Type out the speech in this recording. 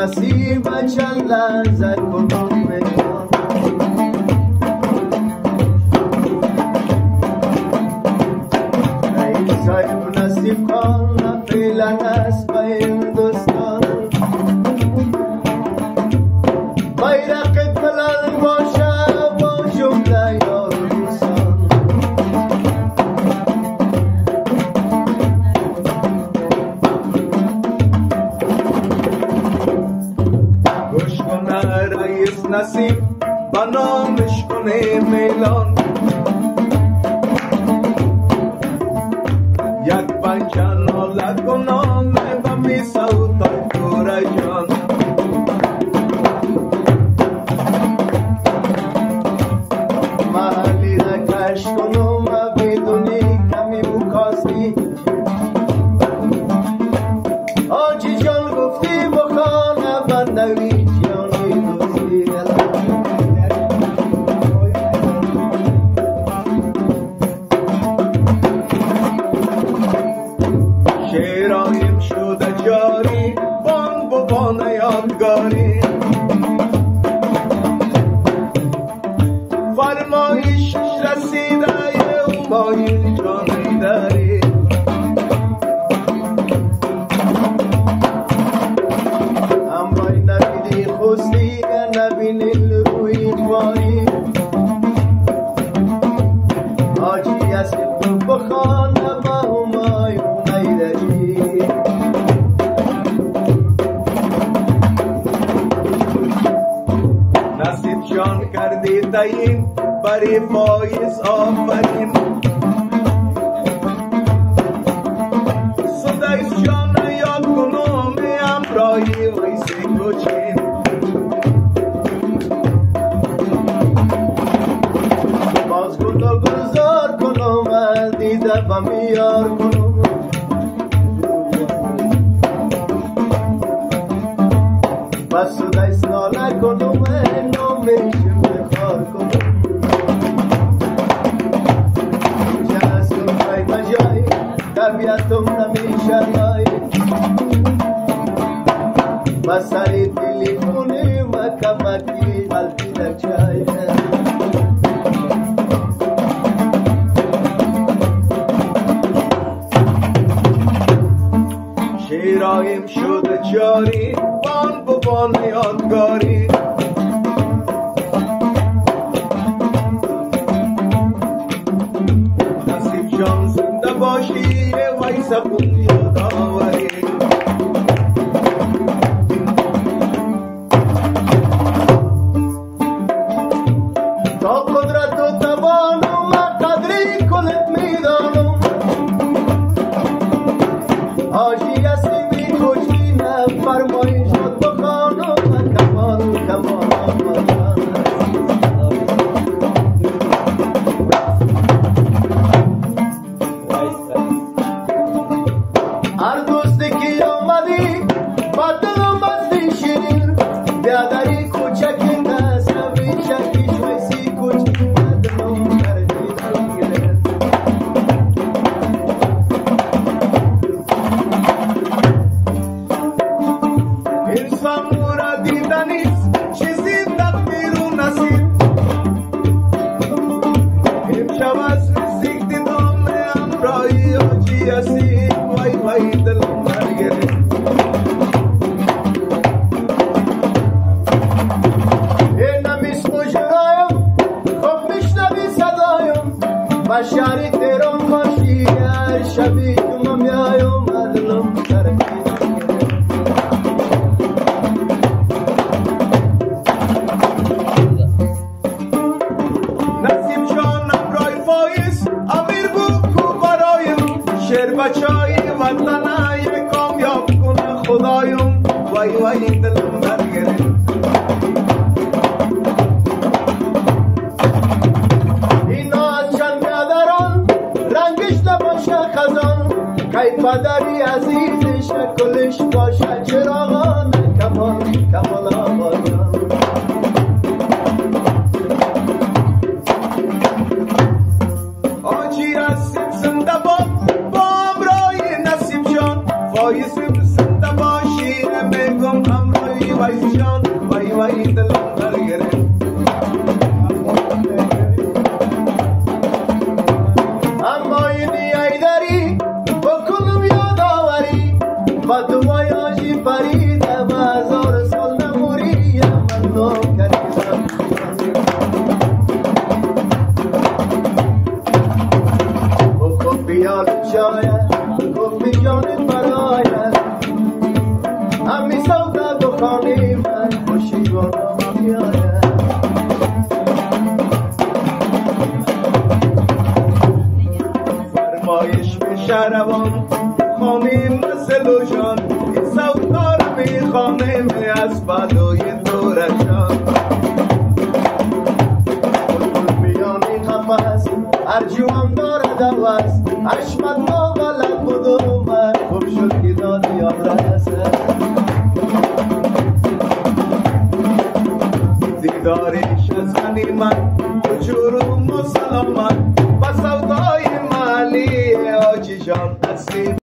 نصیب چند لحظه کنم میان ای صاحب نصیب کن فعلا است به هندوستان بیرق بلند باشه با جمله یار دوستان گوش کنه رئیس نصیب با نامش کنه میلان یک پنجه ناله کنم و می سوتا دور جان محلی را کش کنم و بدونی کمی بکاسی آجی جان گفتی بخانه بندوی جانی دوستی شیرایم شده جاری بان بان یادگاری فرمایش رسیده او مایل جانی داری امرای نبیدی خوستی نبینی روی توانی آجی از تو بخانه با همایون ایدهی نصیب جان کردی تایین بری فایز آفرین سدایس جان یاد کنم امرایی ویسی کچین باز گل گلزار کنم دیده با میار کنم بس سدایس ناله کنم نامیشم بخار کنم طبیعتم نمیشه لای مساری تلیفونی و کمکی غلطی نچای شیرایم شده جاری بان بان یادگاری نصیب جان زنده باشی ویسا کن یادآوری تا قدرت و توانم قدری کلت میدانم آجی هستی میکشی نه فرمایش بخانم کمان کمان هر دوستی که آمدی با دلم بستی شیرین بیادری کوچکی دست بیشکی شویسی کوچکی بدنم کردی دلگیره انسان مورا دیدنیست چیزی تقدیر و نصیب امشب از نزدیک دیدم امرایی آجی هستی وای وای دلم برگرد این نمیس مجرایم خب میشنوی صدایم و شهری تهران باشی هر شبی تو میایم دلم برگرد نصیب جان امرای فایز امیر بود کو برایم شیر بچای وطنه یک کامیاب کنه خدایم وای وای دلم برگرد اینا از چند بیادران رنگش نباشه خزان کی پدری عزیز شکلش باشه چراغان کمان کمان آبادان آجی هستیم زنده با امرای نصیب جان فایزیم زنده باشی میگم امرای وای جان وای وای دلم برگرفت اما این ایدری بکنم یادآوری و دعای آجی فرید و هزار سال نموری من دو کردم بکن بیال شاید بکن بی جانت براید همی سوده بخانی من خوشی با نام بیاید فرمایش به شهروان خانیم مثل و جان این سوکار می خانیم از بدوی دورشان بلبل بیانی قفص هرجو هم دارد عوض حشمت ما غلط بود اومد خوب شد که داد یاد رسد دیدارش از غنیمت جروم و سلامت و سودای مالی آجی جان هستی